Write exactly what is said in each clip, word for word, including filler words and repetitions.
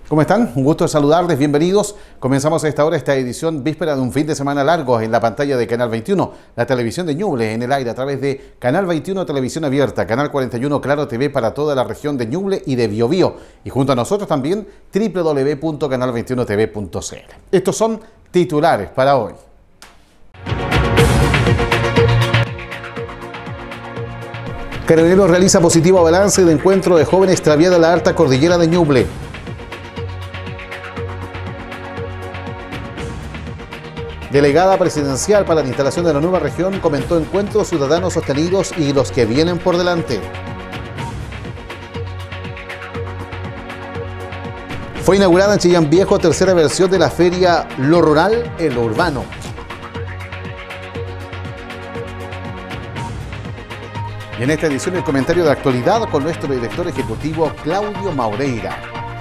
¿Cómo están? Un gusto saludarles, bienvenidos. Comenzamos a esta hora esta edición víspera de un fin de semana largo en la pantalla de Canal veintiuno, la televisión de Ñuble en el aire a través de Canal veintiuno Televisión Abierta, Canal cuarenta y uno Claro T V para toda la región de Ñuble y de Biobío. Y junto a nosotros también doble u doble u doble u punto canal veintiuno t v punto c l. Estos son titulares para hoy. Carabineros realiza positivo balance de encuentro de jóvenes extraviada en la alta cordillera de Ñuble. Delegada presidencial para la instalación de la nueva región comentó encuentros ciudadanos sostenidos y los que vienen por delante. Fue inaugurada en Chillán Viejo tercera versión de la feria Lo Rural en lo Urbano. Y en esta edición el comentario de actualidad con nuestro director ejecutivo Claudio Maureira.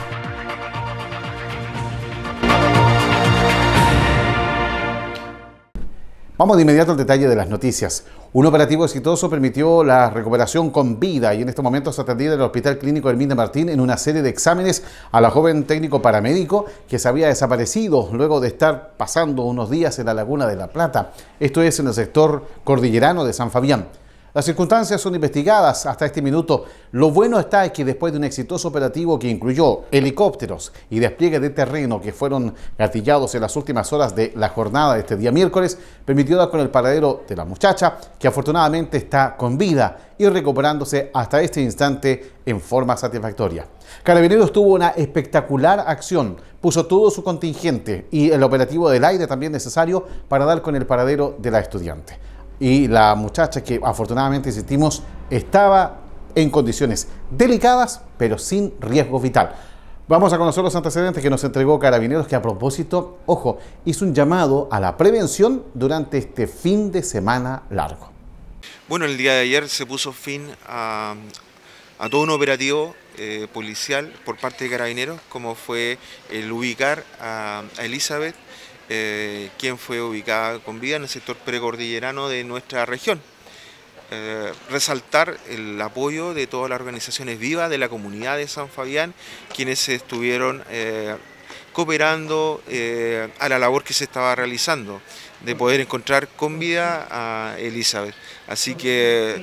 Vamos de inmediato al detalle de las noticias. Un operativo exitoso permitió la recuperación con vida y en estos momentos atendida en el Hospital Clínico Hermín de Martín en una serie de exámenes a la joven técnico paramédico que se había desaparecido luego de estar pasando unos días en la Laguna de la Plata. Esto es en el sector cordillerano de San Fabián. Las circunstancias son investigadas hasta este minuto. Lo bueno está es que después de un exitoso operativo que incluyó helicópteros y despliegue de terreno que fueron gatillados en las últimas horas de la jornada de este día miércoles, permitió dar con el paradero de la muchacha, que afortunadamente está con vida y recuperándose hasta este instante en forma satisfactoria. Carabineros tuvo una espectacular acción, puso todo su contingente y el operativo del aire también necesario para dar con el paradero de la estudiante. Y la muchacha, que afortunadamente insistimos, estaba en condiciones delicadas, pero sin riesgo vital. Vamos a conocer los antecedentes que nos entregó Carabineros, que a propósito, ojo, hizo un llamado a la prevención durante este fin de semana largo. Bueno, el día de ayer se puso fin a, a todo un operativo eh, policial por parte de Carabineros, como fue el ubicar a, a Elizabeth, Eh, quien fue ubicada con vida en el sector precordillerano de nuestra región. Eh, resaltar el apoyo de todas las organizaciones vivas de la comunidad de San Fabián, quienes estuvieron eh, cooperando eh, a la labor que se estaba realizando, de poder encontrar con vida a Elizabeth. Así que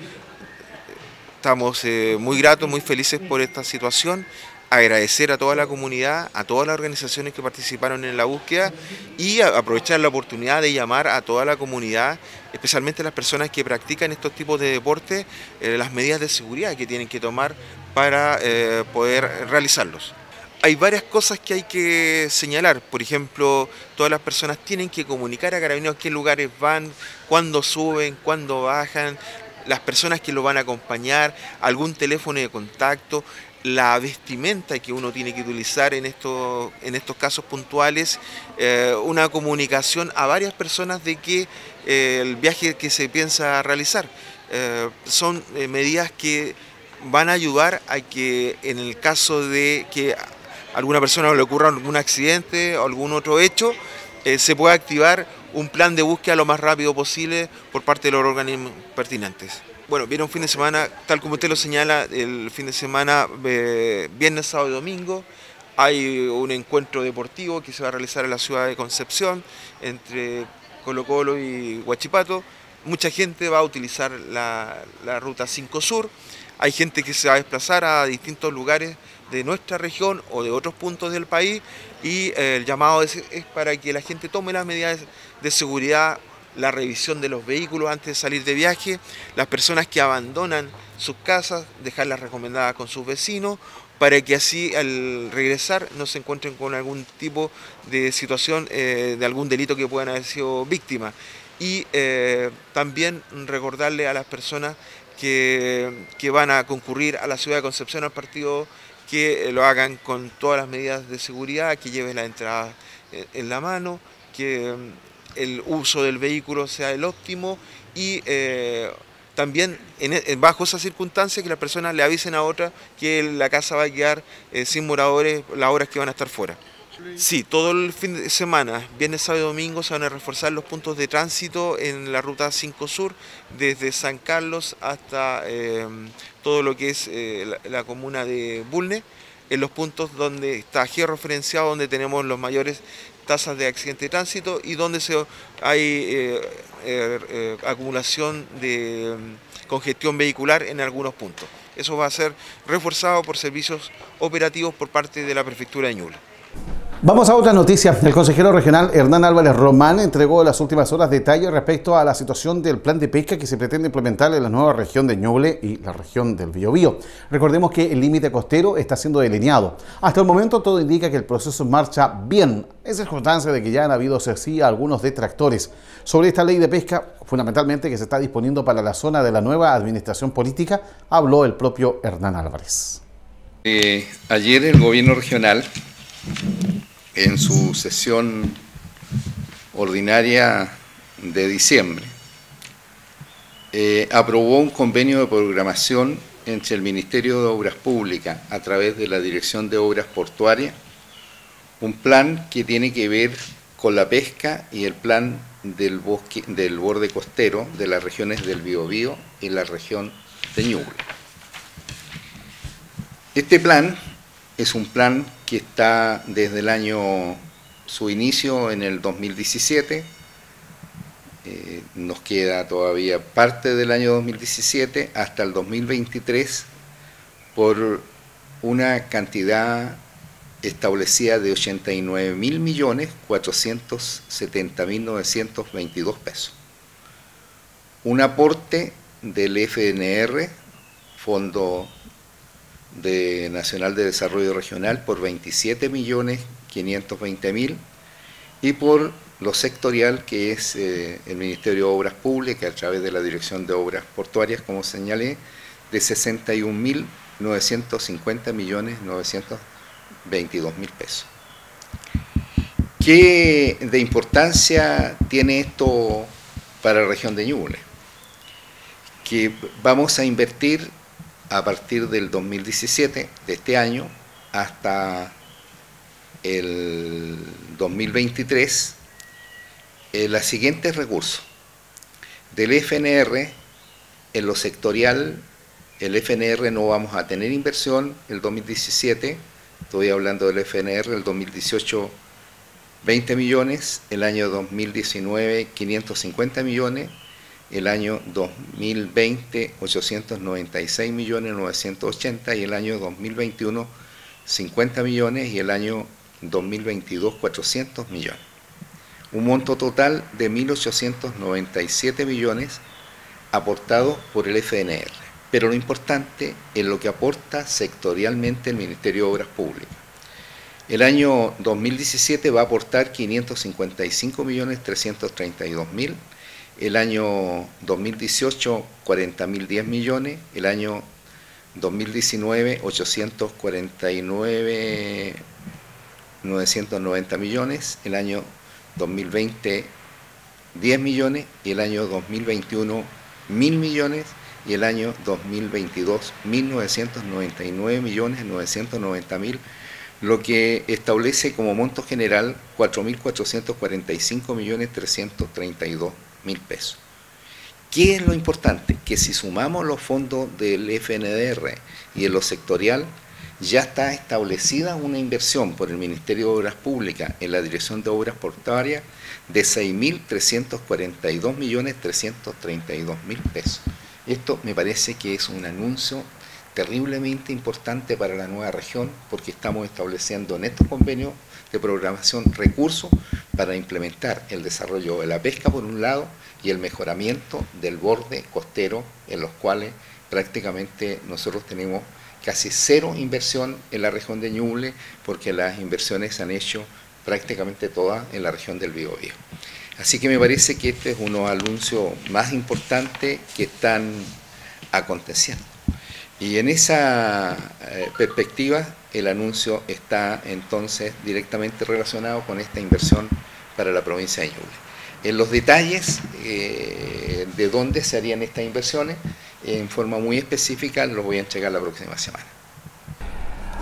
estamos eh, muy gratos, muy felices por esta situación. Agradecer a toda la comunidad, a todas las organizaciones que participaron en la búsqueda y aprovechar la oportunidad de llamar a toda la comunidad, especialmente a las personas que practican estos tipos de deportes, eh, las medidas de seguridad que tienen que tomar para eh, poder realizarlos. Hay varias cosas que hay que señalar, por ejemplo, todas las personas tienen que comunicar a Carabineros qué lugares van, cuándo suben, cuándo bajan, las personas que lo van a acompañar, algún teléfono de contacto, la vestimenta que uno tiene que utilizar en estos, en estos casos puntuales, eh, una comunicación a varias personas de que eh, el viaje que se piensa realizar. Eh, son eh, medidas que van a ayudar a que en el caso de que a alguna persona le ocurra algún accidente o algún otro hecho, eh, se pueda activar un plan de búsqueda lo más rápido posible por parte de los organismos pertinentes. Bueno, viene un fin de semana, tal como usted lo señala, el fin de semana, eh, viernes, sábado y domingo, hay un encuentro deportivo que se va a realizar en la ciudad de Concepción, entre Colo Colo y Huachipato. Mucha gente va a utilizar la, la ruta cinco Sur, hay gente que se va a desplazar a distintos lugares de nuestra región o de otros puntos del país y eh, el llamado es, es para que la gente tome las medidas de seguridad, la revisión de los vehículos antes de salir de viaje, las personas que abandonan sus casas, dejarlas recomendadas con sus vecinos, para que así al regresar no se encuentren con algún tipo de situación, eh, de algún delito que puedan haber sido víctimas. Y eh, también recordarle a las personas que, que van a concurrir a la ciudad de Concepción al partido que lo hagan con todas las medidas de seguridad, que lleven la entrada en la mano, que el uso del vehículo sea el óptimo y eh, también en, bajo esas circunstancias que las personas le avisen a otras que la casa va a quedar eh, sin moradores las horas que van a estar fuera. Sí, todo el fin de semana, viernes, sábado y domingo, se van a reforzar los puntos de tránsito en la ruta cinco Sur, desde San Carlos hasta eh, todo lo que es eh, la, la comuna de Bulnes. en los puntos donde está georreferenciado, donde tenemos los mayores tasas de accidente de tránsito y donde se, hay eh, eh, eh, acumulación de um, congestión vehicular en algunos puntos. Eso va a ser reforzado por servicios operativos por parte de la Prefectura de Ñuble. Vamos a otra noticia. El consejero regional Hernán Álvarez Román entregó en las últimas horas detalles respecto a la situación del plan de pesca que se pretende implementar en la nueva región de Ñuble y la región del Biobío. Recordemos que el límite costero está siendo delineado. Hasta el momento todo indica que el proceso marcha bien, en circunstancia de que ya han habido sí algunos detractores. Sobre esta ley de pesca, fundamentalmente que se está disponiendo para la zona de la nueva administración política, habló el propio Hernán Álvarez. Eh, ayer el gobierno regional, en su sesión ordinaria de diciembre, eh, aprobó un convenio de programación entre el Ministerio de Obras Públicas a través de la Dirección de Obras Portuarias, un plan que tiene que ver con la pesca y el plan del, bosque, del borde costero de las regiones del Biobío y la región de Ñuble. Este plan es un plan que está desde el año, su inicio en el dos mil diecisiete, eh, nos queda todavía parte del año dos mil diecisiete hasta el dos mil veintitrés por una cantidad establecida de ochenta y nueve mil millones cuatrocientos setenta mil novecientos veintidós pesos. Un aporte del F N R, Fondo de Nacional de Desarrollo Regional, por veintisiete millones quinientos veinte mil, y por lo sectorial, que es eh, el Ministerio de Obras Públicas a través de la Dirección de Obras Portuarias, como señalé, de sesenta y un mil novecientos cincuenta millones novecientos veintidós mil pesos. ¿Qué de importancia tiene esto para la región de Ñuble? Que vamos a invertir a partir del dos mil diecisiete, de este año, hasta el dos mil veintitrés, eh, los siguientes recursos. Del F N R, en lo sectorial, el F N R no vamos a tener inversión el dos mil diecisiete, estoy hablando del F N R, el dos mil dieciocho veinte millones, el año dos mil diecinueve quinientos cincuenta millones, el año dos mil veinte ochocientos noventa y seis millones novecientos ochenta y el año dos mil veintiuno cincuenta millones y el año dos mil veintidós cuatrocientos millones. Un monto total de mil ochocientos noventa y siete millones aportados por el F N R. Pero lo importante es lo que aporta sectorialmente el Ministerio de Obras Públicas. El año dos mil diecisiete va a aportar quinientos cincuenta y cinco millones trescientos treinta y dos mil, el año dos mil dieciocho cuarenta mil diez millones, el año dos mil diecinueve ochocientos cuarenta y nueve mil novecientos noventa millones, el año dos mil veinte diez millones y el año dos mil veintiuno mil millones y el año dos mil veintidós mil novecientos noventa y nueve millones novecientos noventa mil, lo que establece como monto general cuatro mil cuatrocientos cuarenta y cinco millones trescientos treinta y dos mil pesos. ¿Qué es lo importante? Que si sumamos los fondos del F N D R y en lo sectorial, ya está establecida una inversión por el Ministerio de Obras Públicas en la Dirección de Obras Portuarias de seis mil trescientos cuarenta y dos millones trescientos treinta y dos mil pesos. Esto me parece que es un anuncio terriblemente importante para la nueva región, porque estamos estableciendo en estos convenios de programación recursos para implementar el desarrollo de la pesca por un lado y el mejoramiento del borde costero, en los cuales prácticamente nosotros tenemos casi cero inversión en la región de Ñuble, porque las inversiones se han hecho prácticamente todas en la región del Biobío. Así que me parece que este es uno de los anuncios más importantes que están aconteciendo. Y en esa eh, perspectiva, el anuncio está entonces directamente relacionado con esta inversión para la provincia de Ñuble. En los detalles eh, de dónde se harían estas inversiones, en forma muy específica, los voy a entregar la próxima semana.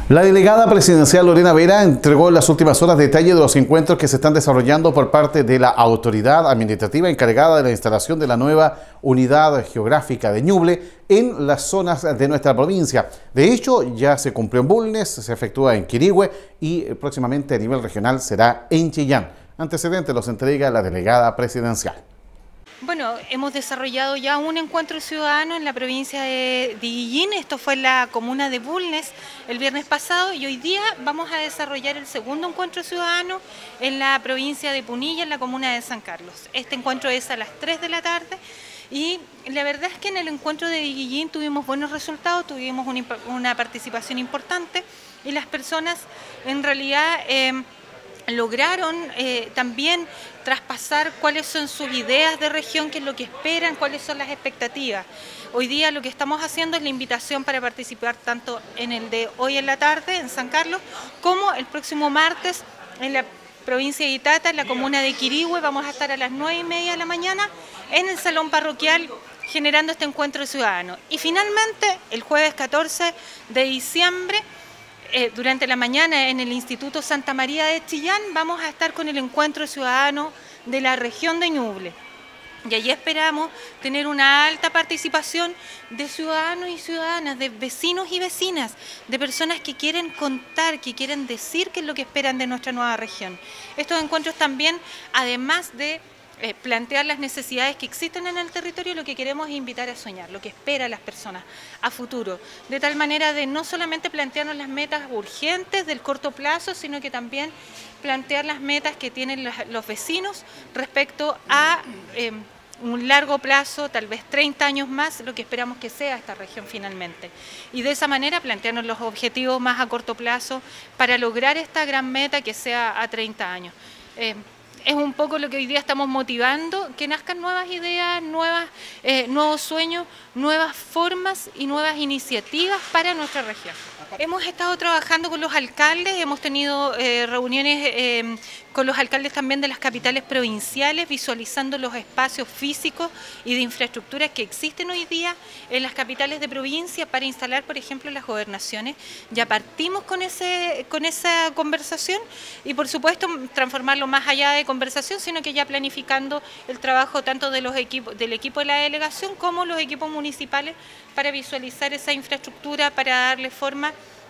La delegada presidencial Lorena Vera entregó en las últimas horas detalles de los encuentros que se están desarrollando por parte de la autoridad administrativa encargada de la instalación de la nueva unidad geográfica de Ñuble en las zonas de nuestra provincia. De hecho, ya se cumplió en Bulnes, se efectúa en Quirihue y próximamente a nivel regional será en Chillán. Antecedentes los entrega la delegada presidencial. Bueno, hemos desarrollado ya un encuentro ciudadano en la provincia de Guillín. Esto fue en la comuna de Bulnes el viernes pasado y hoy día vamos a desarrollar el segundo encuentro ciudadano en la provincia de Punilla, en la comuna de San Carlos. Este encuentro es a las tres de la tarde y la verdad es que en el encuentro de Guillín tuvimos buenos resultados, tuvimos una, una participación importante y las personas en realidad eh, lograron eh, también traspasar cuáles son sus ideas de región, qué es lo que esperan, cuáles son las expectativas. Hoy día lo que estamos haciendo es la invitación para participar tanto en el de hoy en la tarde en San Carlos como el próximo martes en la provincia de Itata, en la comuna de Quirihue. Vamos a estar a las nueve y media de la mañana en el salón parroquial generando este encuentro ciudadano. Y finalmente el jueves catorce de diciembre Eh, durante la mañana en el Instituto Santa María de Chillán vamos a estar con el encuentro ciudadano de la región de Ñuble. Y allí esperamos tener una alta participación de ciudadanos y ciudadanas, de vecinos y vecinas, de personas que quieren contar, que quieren decir qué es lo que esperan de nuestra nueva región. Estos encuentros también, además de Eh, plantear las necesidades que existen en el territorio, lo que queremos es invitar a soñar, lo que esperan las personas a futuro, de tal manera de no solamente plantearnos las metas urgentes del corto plazo, sino que también plantear las metas que tienen los, los vecinos respecto a eh, un largo plazo, tal vez treinta años más, lo que esperamos que sea esta región finalmente. Y de esa manera plantearnos los objetivos más a corto plazo para lograr esta gran meta que sea a treinta años. Eh, Es un poco lo que hoy día estamos motivando, que nazcan nuevas ideas, nuevas, eh, nuevos sueños, nuevas formas y nuevas iniciativas para nuestra región. Hemos estado trabajando con los alcaldes, hemos tenido eh, reuniones eh, con los alcaldes también de las capitales provinciales, visualizando los espacios físicos y de infraestructuras que existen hoy día en las capitales de provincia para instalar, por ejemplo, las gobernaciones. Ya partimos con, ese, con esa conversación y, por supuesto, transformarlo más allá de conversación, sino que ya planificando el trabajo tanto de los equipos, del equipo de la delegación como los equipos municipales para visualizar esa infraestructura, para darle forma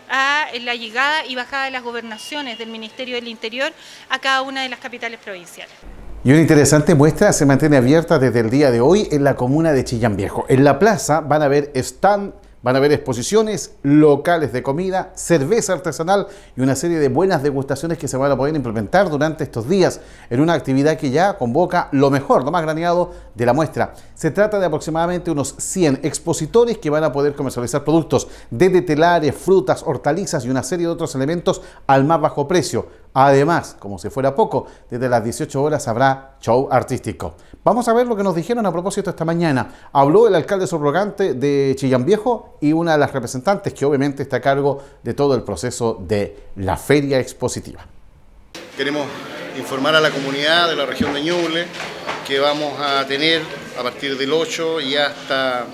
a la llegada y bajada de las gobernaciones del Ministerio del Interior a cada una de las capitales provinciales. Y una interesante muestra se mantiene abierta desde el día de hoy en la comuna de Chillán Viejo. En la plaza van a haber stand, van a haber exposiciones, locales de comida, cerveza artesanal y una serie de buenas degustaciones que se van a poder implementar durante estos días en una actividad que ya convoca lo mejor, lo más graneado de la muestra. Se trata de aproximadamente unos cien expositores que van a poder comercializar productos desde telares, frutas, hortalizas y una serie de otros elementos al más bajo precio. Además, como si fuera poco, desde las dieciocho horas habrá show artístico. Vamos a ver lo que nos dijeron a propósito esta mañana. Habló el alcalde subrogante de Chillán Viejo y una de las representantes que obviamente está a cargo de todo el proceso de la feria expositiva. Queremos informar a la comunidad de la región de Ñuble que vamos a tener a partir del ocho y hasta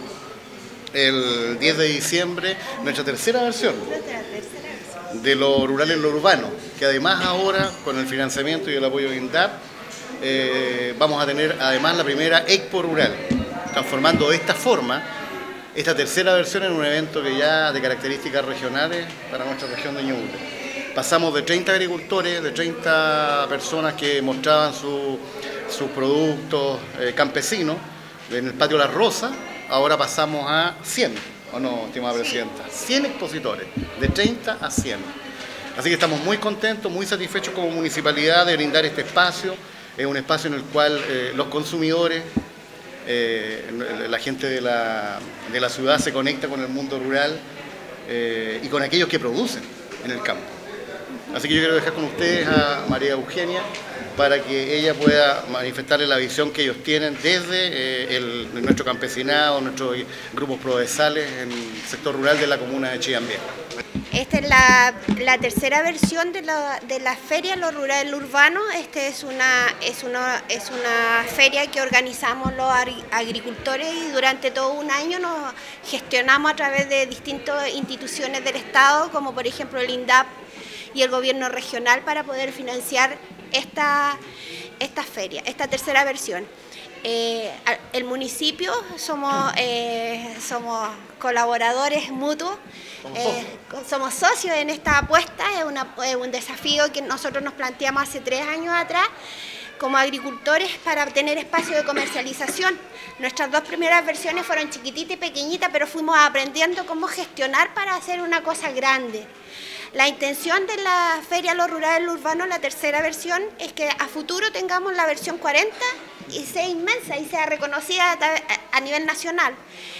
el diez de diciembre nuestra tercera versión de lo rural en lo urbano, que además ahora con el financiamiento y el apoyo de INDAP eh, vamos a tener además la primera Expo Rural, transformando de esta forma esta tercera versión en un evento que ya de características regionales para nuestra región de Ñuble. Pasamos de treinta agricultores, de treinta personas que mostraban su, sus productos eh, campesinos en el patio La Rosa, ahora pasamos a cien. ¿O no, estimada presidenta? cien expositores, de treinta a cien. Así que estamos muy contentos, muy satisfechos como municipalidad de brindar este espacio. Es un espacio en el cual eh, los consumidores, eh, la gente de la, de la ciudad se conecta con el mundo rural eh, y con aquellos que producen en el campo. Así que yo quiero dejar con ustedes a María Eugenia para que ella pueda manifestarle la visión que ellos tienen desde eh, el, nuestro campesinado, nuestros grupos prodesales en el sector rural de la comuna de Chillán Viejo. Esta es la, la tercera versión de la, de la feria Lo Rural, Lo Urbano. Esta es una, es, una, es una feria que organizamos los agricultores y durante todo un año nos gestionamos a través de distintas instituciones del Estado, como por ejemplo el INDAP y el gobierno regional, para poder financiar esta, esta feria, esta tercera versión. Eh, el municipio somos, eh, somos colaboradores mutuos, eh, somos socios en esta apuesta. Es, una, es un desafío que nosotros nos planteamos hace tres años atrás como agricultores para tener espacio de comercialización. Nuestras dos primeras versiones fueron chiquititas y pequeñitas, pero fuimos aprendiendo cómo gestionar para hacer una cosa grande. La intención de la Feria Lo Rural, Lo Urbano, la tercera versión, es que a futuro tengamos la versión cuarenta y sea inmensa y sea reconocida a nivel nacional.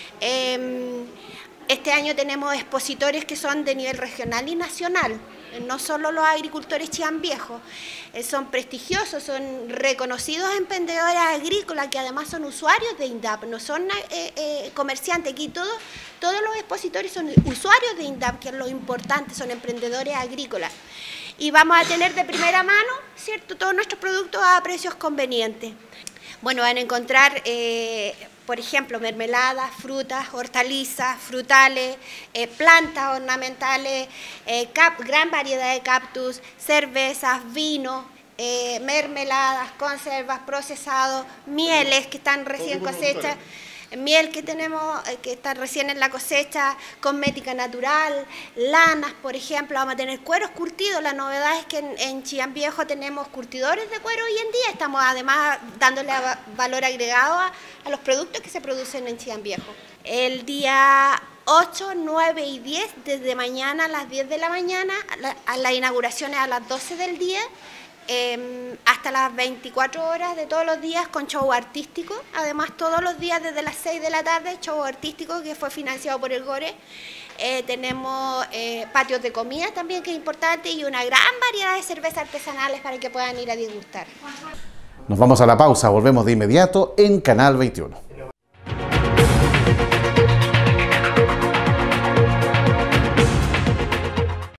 Este año tenemos expositores que son de nivel regional y nacional, no solo los agricultores Chillán Viejo, son prestigiosos, son reconocidos emprendedores agrícolas que además son usuarios de INDAP, no son eh, eh, comerciantes. Aquí todos, todos los expositores son usuarios de INDAP, que es lo importante, son emprendedores agrícolas. Y vamos a tener de primera mano, ¿cierto?, todos nuestros productos a precios convenientes. Bueno, van a encontrar, eh, por ejemplo, mermeladas, frutas, hortalizas, frutales, eh, plantas ornamentales, eh, cap, gran variedad de cactus, cervezas, vino, eh, mermeladas, conservas, procesados, mieles que están recién cosechas. Miel que tenemos, que está recién en la cosecha, cosmética natural, lanas, por ejemplo. Vamos a tener cueros curtidos. La novedad es que en, en Chillán Viejo tenemos curtidores de cuero hoy en día. Estamos además dándole valor agregado a, a los productos que se producen en Chillán Viejo. El día ocho, nueve y diez, desde mañana a las diez de la mañana, la, a la inauguración es a las doce del día, Eh, hasta las veinticuatro horas de todos los días con show artístico. Además, todos los días desde las seis de la tarde, show artístico que fue financiado por el GORE. Eh, tenemos eh, patios de comida también, que es importante, y una gran variedad de cervezas artesanales para que puedan ir a disgustar. Nos vamos a la pausa, volvemos de inmediato en Canal veintiuno.